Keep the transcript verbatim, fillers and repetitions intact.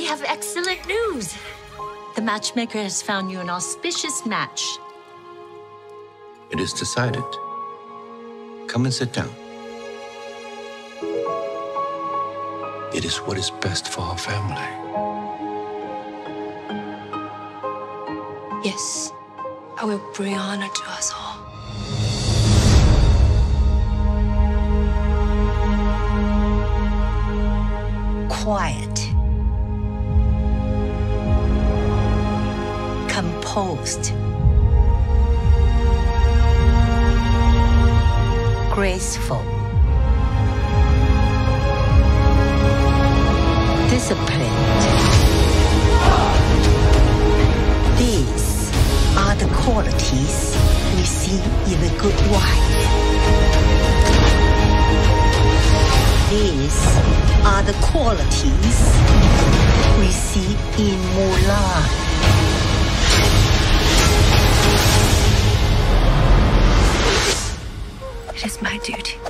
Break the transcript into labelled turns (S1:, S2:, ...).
S1: We have excellent news. The matchmaker has found you an auspicious match.
S2: It is decided. Come and sit down. It is what is best for our family.
S3: Yes, I will bring honor to us all.
S1: Quiet. Composed. Graceful. Disciplined. These are the qualities we see in a good wife. These are the qualities we see in Mulan.
S3: It is my duty